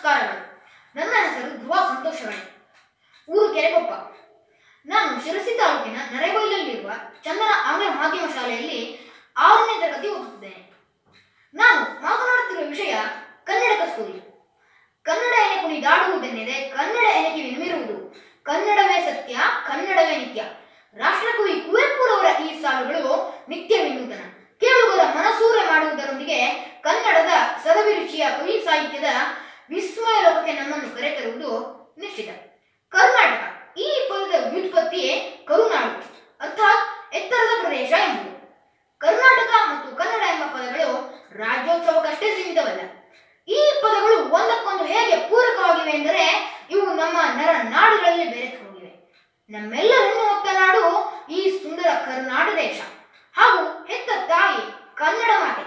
ನಮಸ್ಕಾರಗಳು. ನನ್ನ ಹೆಸರು ಧ್ರುವ ಸಂತೋಷಗಳೆ. ಊರು ಕೆರೆಕೊಪ್ಪ. ನಾನು ಶಿರಸಿ ತಾಲೂಕಿನ ನರೇಬೈಲಲ್ಲಿರುವ ಚಂದನ ಆಂಗ್ಲ ಮಾಧ್ಯಮ ಶಾಲೆಯಲ್ಲಿ 6ನೇ ತರಗತಿ ಓದುತ್ತಿದ್ದೇನೆ. ನಾನು ಮಾತನಾಡುತ್ತಿರುವ ವಿಷಯ ಕನ್ನಡ ಕಸ್ತೂರಿ. ಕನ್ನಡ ಎನೆ ಕುಣಿದಾಡುವುದೆನ್ನೆದೆ, ಕನ್ನಡ ಎನೆ ಕಿವಿ ನಿಮಿರುವುದು, ಕನ್ನಡವೇ ಸತ್ಯ, ಕನ್ನಡವೇ ನಿತ್ಯ. ರಾಷ್ಟ್ರಕವಿ ಕುವೆಂಪುರವರ ಈ ಸಾಲುಗಳು ನಿತ್ಯ ವಿನೂತನ, ಕೇಳುಗರ ಮನಸೂರೆ ಮಾಡುವುದರೊಂದಿಗೆ ಕನ್ನಡದ ಸದಭಿರುಚಿಯ ಕವಿ ಸಾಹಿತ್ಯದ ವಿಸ್ಮಯ ಲೋಕಕ್ಕೆ ನಮ್ಮನ್ನು ಕರೆತರುವುದು ನಿಶ್ಚಿತ. ಕರ್ನಾಟಕ ಈ ಪದದ ವ್ಯುತ್ಪತ್ತಿಯೇ ಕರುನಾಡು, ಅರ್ಥಾತ್ ಎತ್ತರದ ಪ್ರದೇಶ ಎಂಬುದು. ಕರ್ನಾಟಕ ಮತ್ತು ಕನ್ನಡ ಎಂಬ ಪದಗಳು ರಾಜ್ಯೋತ್ಸವಕ್ಕಷ್ಟೇ ಸೀಮಿತವಲ್ಲ. ಈ ಪದಗಳು ಒಂದಕ್ಕೊಂದು ಹೇಗೆ ಪೂರಕವಾಗಿವೆ ಎಂದರೆ ಇವು ನಮ್ಮ ನರ ನಾಡುಗಳಲ್ಲಿ ಬೆರೆತು ಹೋಗಿವೆ. ನಮ್ಮೆಲ್ಲರನ್ನು ಹೊತ್ತ ನಾಡು ಈ ಸುಂದರ ಕರುನಾಡು ದೇಶ ಹಾಗೂ ಹೆತ್ತ ತಾಯಿ ಕನ್ನಡ ಮಾತೆ.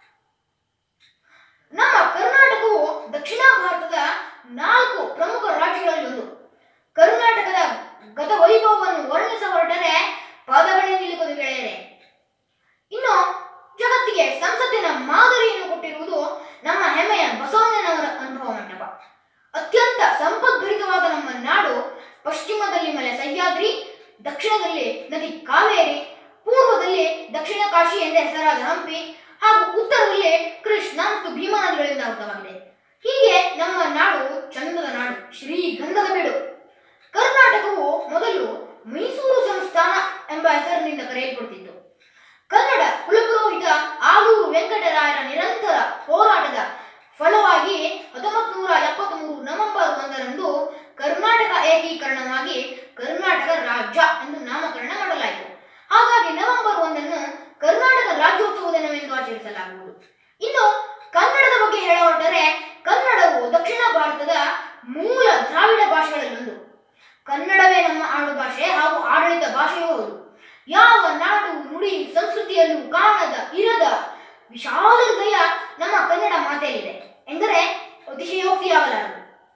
ನಮ್ಮ ಕರ್ನಾಟಕವು ದಕ್ಷಿಣ ಭಾರತದ 4 ಪ್ರಮುಖ ರಾಜ್ಯಗಳಲ್ಲಿ ಒಂದು. ಕರ್ನಾಟಕದ ಗತ ವೈಭವವನ್ನು ವರ್ಣಿಸ ಹೊರಟರೆ ಪದಗಳೇ ನಿಲ್ಲುವುದು ಗೆಳೆಯರೆ. ಇನ್ನು ಜಗತ್ತಿಗೆ ಸಂಸತ್ತಿನ ಮಾದರಿಯನ್ನು ಕೊಟ್ಟಿರುವುದು ನಮ್ಮ ಹೆಮ್ಮೆಯ ಬಸವಣ್ಣನವರ ಅನುಭವ ಮಂಟಪ. ಅತ್ಯಂತ ಸಂಪದ್ಭರಿತವಾದ ನಮ್ಮ ನಾಡು ಪಶ್ಚಿಮದಲ್ಲಿ ಮಲೆ ಸಹ್ಯಾದ್ರಿ, ದಕ್ಷಿಣದಲ್ಲಿ ನದಿ ಕಾವೇರಿ, ಪೂರ್ವದಲ್ಲಿ ದಕ್ಷಿಣ ಕಾಶಿ ಎಂದೇ ಹೆಸರಾದ ಹಂಪಿ ಹಾಗೂ ಉತ್ತರದಲ್ಲಿ ಕೃಷ್ಣ ಮತ್ತು ಭೀಮಾ ನದಿಗಳಿಂದ ಆವೃತವಾಗಿದೆ. ಹೀಗೆ ನಮ್ಮ ನಾಡು ಚಂದದ ನಾಡು, ಶ್ರೀಗಂಧದ ಬೀಡು. ಕರ್ನಾಟಕವು ಮೊದಲು ಮೈಸೂರು ಸಂಸ್ಥಾನ ಎಂಬ ಹೆಸರಿನಿಂದ ಕರೆಯಲ್ಪಡುತ್ತಿತ್ತು. ಕನ್ನಡ ಕುಲಪುರೋಹಿತ ಆಲೂರು ವೆಂಕಟರಾಯರ ನಿರಂತರ ಹೋರಾಟದ ಫಲವಾಗಿ 1973 ನವೆಂಬರ್ 1ರಂದು ಕರ್ನಾಟಕ ಏಕೀಕರಣವಾಗಿ ಕರ್ನಾಟಕ ರಾಜ್ಯ ಎಂದು ನಾಮಕರಣ ಮಾಡಲಾಯಿತು. ಹಾಗಾಗಿ ನವೆಂಬರ್ 1ಅನ್ನು ಕರ್ನಾಟಕ ರಾಜ್ಯೋತ್ಸವ ದಿನವೆಂದು ಆಚರಿಸಲಾಗುವುದು. ಇನ್ನು ಕನ್ನಡದ ಬಗ್ಗೆ ಹೇಳ ಹೊರಟರೆ ಕನ್ನಡವು ದಕ್ಷಿಣ ಭಾರತದ ಮೂಲ ದ್ರಾವಿಡ ಭಾಷೆಗಳಲ್ಲೊಂದು. ಕನ್ನಡವೇ ನಮ್ಮ ಆಡು ಭಾಷೆ ಹಾಗೂ ಆಡಳಿತ ಭಾಷೆಯೂ ಹೌದು. ಯಾವ ನಾಡು ನುಡಿ ಸಂಸ್ಕೃತಿಯಲ್ಲೂ ಕಾಣದ ಇರದ ವಿಶಾಲ ಹೃದಯ ನಮ್ಮ ಕನ್ನಡ ಮಾತೆಯಲ್ಲಿದೆ ಎಂದರೆ ಅತಿಶಯೋಕ್ತಿಯಾಗಲಾರದು.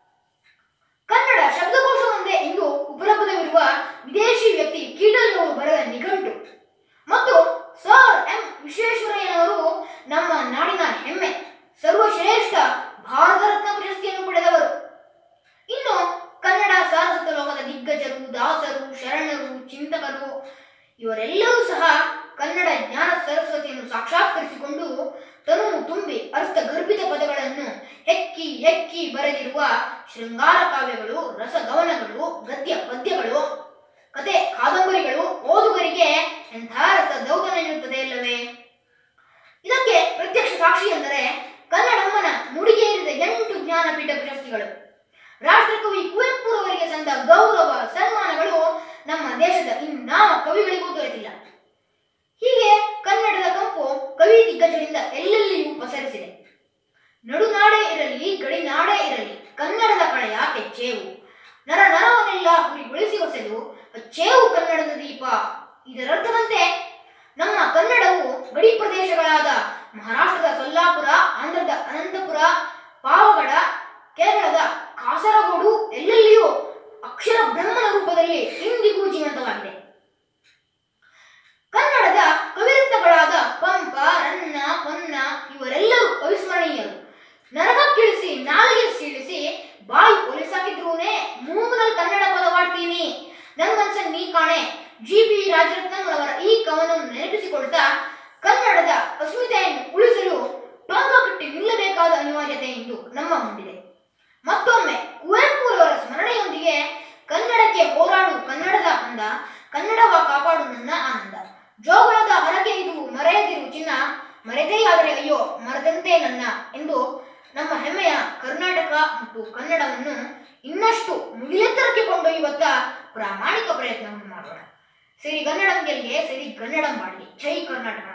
ಕನ್ನಡ ಶಬ್ದಕೋಶವೊಂದೇ ಇಂದು ಉಪಲಬ್ಧವಿರುವ ವಿದೇಶಿ ವ್ಯಕ್ತಿ ಕೀಟಲ್ ಅವರು ಬರೆದ ನಿಘಂಟು ಮತ್ತು ಸರ್ ಎಂ ವಿಶ್ವೇಶ್ವರಯ್ಯನವರು ನಮ್ಮ ನಾಡಿನ ಹೆಮ್ಮೆ, ಸರ್ವಶ್ರೇಷ್ಠ ಭಾರತ ರತ್ನ ಪ್ರಶಸ್ತಿಯನ್ನು ಪಡೆದವರು. ಇನ್ನು ಕನ್ನಡ ಸಾರಸ್ವತ ಲೋಕದ ದಿಗ್ಗಜರು, ದಾಸರು, ಶರಣರು, ಚಿಂತಕರು ಇವರೆಲ್ಲರೂ ಸಹ ಕನ್ನಡ ಜ್ಞಾನ ಸರಸ್ವತಿಯನ್ನು ಸಾಕ್ಷಾತ್ಕರಿಸಿಕೊಂಡು ತನು ತುಂಬಿ ಅರ್ಥಗರ್ಭಿತ ಪದಗಳನ್ನು ಹೆಕ್ಕಿ ಹೆಕ್ಕಿ ಬರೆದಿರುವ ಶೃಂಗಾರ ಕಾವ್ಯಗಳು, ರಸಗವನಗಳು, ಗದ್ಯ ಪದ್ಯಗಳು, ಕತೆ ಕಾದಂಬರಿಗಳು ಓದುಗರಿಗೆ ಎಂಥ ರಸದೌತಣ ನೀಡುತ್ತದೆ ಇಲ್ಲವೇ? ಇದಕ್ಕೆ ಪ್ರತ್ಯಕ್ಷ ಸಾಕ್ಷಿ ಎಂದರೆ ಕನ್ನಡಮ್ಮನ ನುಡಿಗೇರಿದ 8 ಜ್ಞಾನಪೀಠ ಪ್ರಶಸ್ತಿಗಳು. ರಾಷ್ಟ್ರಕವಿ ಕುವೆಂಪುರವರಿಗೆ ಸಂದ ಗೌರವ ಸನ್ಮಾನಗಳು ನಮ್ಮ ದೇಶದ ಇನ್ನಾವ ಕವಿಗಳಿಗೂ ದೊರೆತಿಲ್ಲ. ಹೀಗೆ ಕನ್ನಡದ ಕಂಪು ಕವಿ ದಿಗ್ಗಜರಿಂದ ಎಲ್ಲೆಲ್ಲಿಯೂ ಪಸರಿಸಿದೆ. ನಡುನಾಡೇ ಇರಲಿ, ಗಡಿನಾಡೇ ಇರಲಿ, ಕನ್ನಡದ ಕಳೆಯ ಕೆಚ್ಚೇವು, ನರ ನರವನ್ನೆಲ್ಲ ಗುರಿಗೊಳಿಸಿ ಹೊಸೆದು ಚೇವು ಕನ್ನಡದ ದೀಪ. ಇದರರ್ಥದಂತೆ ನಮ್ಮ ಕನ್ನಡವು ಗಡಿ ಪ್ರದೇಶಗಳಾದ ಮಹಾರಾಷ್ಟ್ರದ ಸೊಲ್ಲಾಪುರ, ಆಂಧ್ರದ ಅನಂತಪುರ, ಪಾವಗಡ, ಕೇರಳದ ಕಾಸರಗೋಡು ಎಲ್ಲೆಲ್ಲಿಯೂ ಅಕ್ಷರ ಬ್ರಹ್ಮನ ರೂಪದಲ್ಲಿ ಇಂದಿಗೂ ಜೀವಂತವಾಗಿದೆ. ಕನ್ನಡದ ಕವಿರತ್ನಗಳಾದ ಪಂಪ, ರನ್ನ, ಪೊನ್ನ ಇವರೆಲ್ಲರೂ ಅವಿಸ್ಮರಣೀಯರು. ನರಕಕ್ಕಿಳಿಸಿ ನಾಲಿಗೆ ಸೀಳಿಸಿ ಬಾಯಿ ಒಲಿಸಾಕಿದ್ರೂನೇ ಮೂಗಿನಲ್ಲಿ ಕನ್ನಡ ಪದವಾಡ್ತೀನಿ, ನನ್ನ ಮನಸ್ಸನ್ನು ನೀ ಕಾಣೆ. ಜಿ.ಪಿ. ರಾಜರತ್ನಂರವರ ಈ ಕವನವನ್ನು ನೆನಪಿಸಿಕೊಳ್ತಾ ಕನ್ನಡದ ಅಸ್ಮಿತೆಯನ್ನು ಉಳಿಸಲು ಟೊಂಕ ಕಟ್ಟಿ ನಿಲ್ಲಬೇಕಾದ ಅನಿವಾರ್ಯತೆ ಇಂದು ನಮ್ಮ ಮುಂದಿದೆ. ಮತ್ತೊಮ್ಮೆ ಕುವೆಂಪುರವರ ಸ್ಮರಣೆಯೊಂದಿಗೆ ಕನ್ನಡಕ್ಕೆ ಹೋರಾಡು ಕನ್ನಡದ ಅಂದ, ಕನ್ನಡವ ಕಾಪಾಡು ನನ್ನ ಆನಂದ. ಜೋಗಳದ ಹರಕೆ ಇದು ಮರೆಯದಿರು ಚಿನ್ನ, ಮರೆತೇಯಾದರೆ ಅಯ್ಯೋ ಮರೆದಂತೆ ನನ್ನ ಎಂದು ನಮ್ಮ ಹೆಮ್ಮೆಯ ಕರ್ನಾಟಕ ಮತ್ತು ಕನ್ನಡವನ್ನು ಇನ್ನಷ್ಟು ಮುಗಿಲೆತ್ತರಕ್ಕೆ ಕೊಂಡೊಯ್ಯುವತ್ತ ಪ್ರಾಮಾಣಿಕ ಪ್ರಯತ್ನವನ್ನು ಮಾಡೋಣ. ಸಿರಿಗನ್ನಡಂ ಗೆಲ್ಗೆ, ಸಿರಿಗನ್ನಡಂ ಬಾಳ್ಗೆ. ಜೈ ಕರ್ನಾಟಕ.